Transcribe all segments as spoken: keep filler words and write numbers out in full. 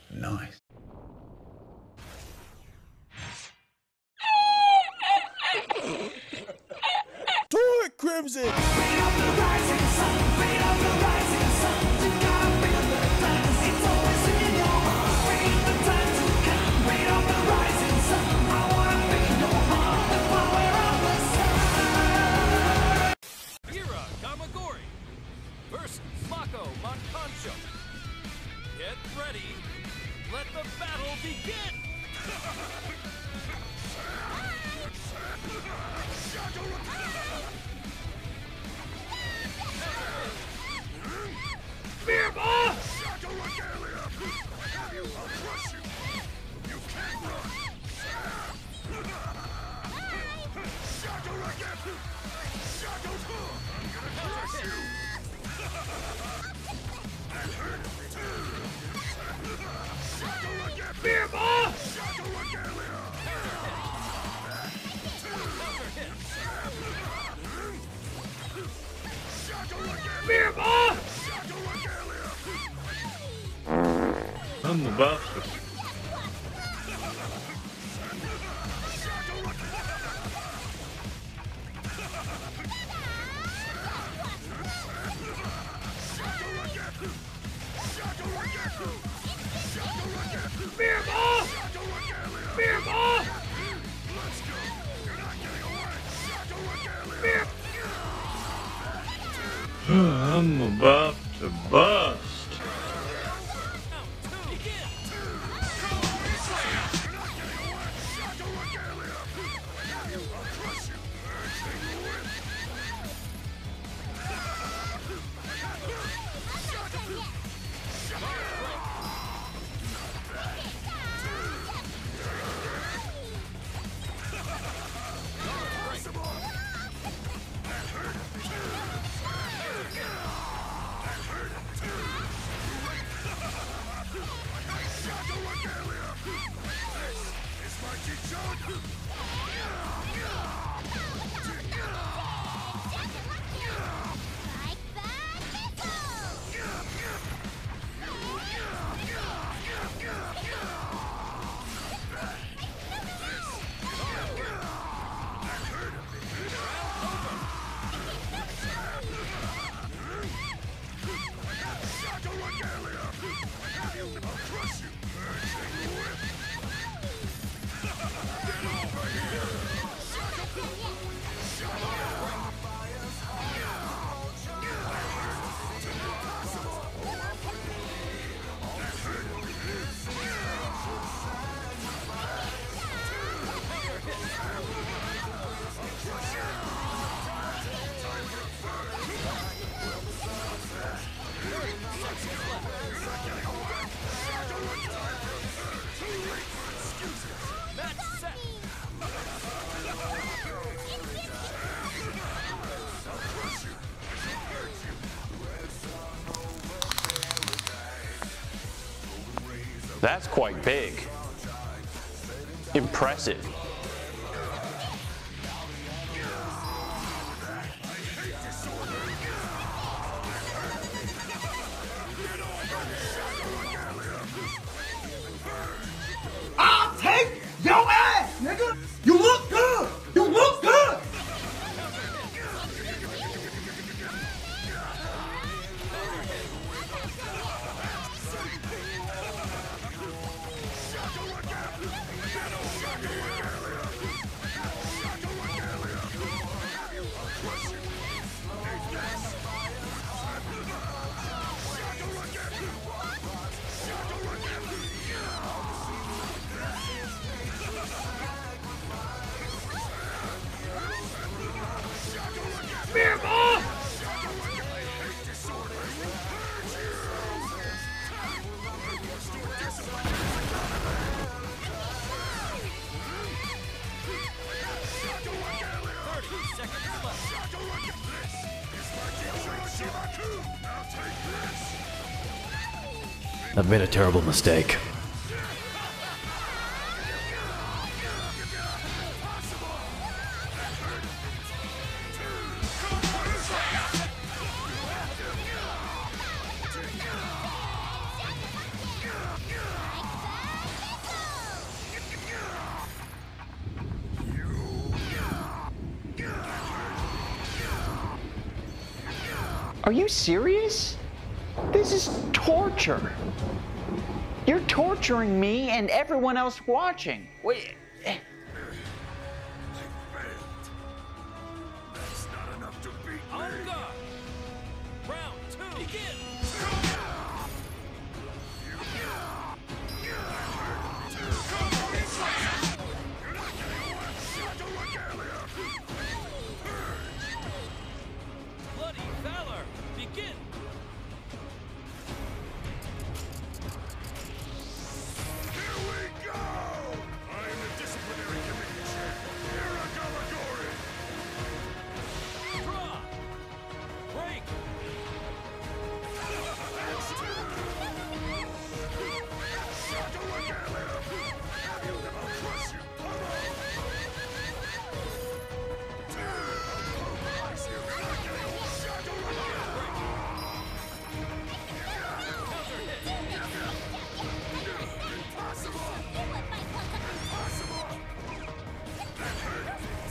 Nice. Do it, Crimson! Beat up the rising sun, beat up the rising sun. You gotta feel the dance, it's always in your heart. Wait the time to come, beat up the rising sun. I wanna feel your heart, the power of the sun. Hira Kamagori versus Mako Mankancho. Get ready. Let the battle begin. Spear ball! Shadow Regalia! Have you? I'll crush you! You can't run! Shadow Regalia! Shadow I'm gonna crush you! That hurt me too! Shadow Regalia! Spear ball! Shadow Regalia! Shadow Regalia! Spear ball! Shadow Regalia! I'm the bastard. Spear ball! Spear ball! Let's go! You're not getting away! Shadow Regalia! Spear! I'm about to bust. That's quite big. Impressive. I'll take your ass, nigga! You look good! You look good! Spear ball! I've made a terrible mistake. Are you serious? This is torture. You're torturing me and everyone else watching. Wait. I failed. That's not enough to beat me. On guard. Round two. Begin. You're not getting away. Shadow Regalia. Bloody Valor. Begin. Here we go! I am the disciplinary committee chair, Hira Gamagori! Draw. Break. Shadow Regalia! Have you never crush you, Poro? Pulverize you! You're not getting away! Shadow Regalia! Impossible! Impossible! That hurt!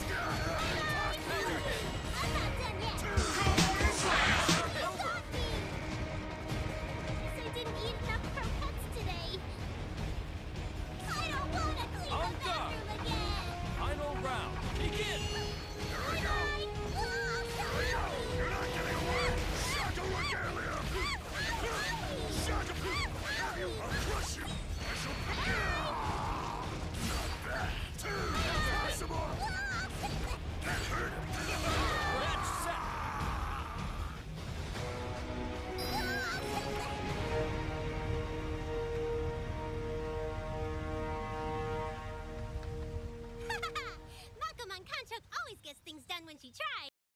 On guard. Final round. Begin. Here I go! Here I go! You're not getting away! Shadow Regalia! Shadow! Have you? I'll crush you! I shall... Not that! Impossible! That hurt! Match set. Makomon Kanchok always gets things done when she tries.